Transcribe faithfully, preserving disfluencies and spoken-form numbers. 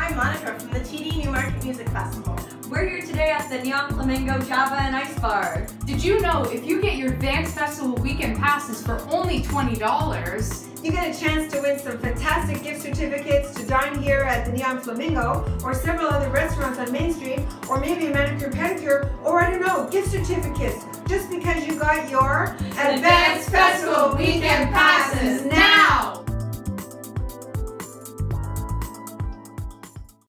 I'm Monica from the T D Newmarket Music Festival. We're here today at the Neon Flamingo Java and Ice Bar. Did you know if you get your Advanced Festival weekend passes for only twenty dollars, you get a chance to win some fantastic gift certificates to dine here at the Neon Flamingo or several other restaurants on Main Street, or maybe a manicure pedicure, or I don't know, gift certificates, just because you got your Advanced Festival Weekend Pass.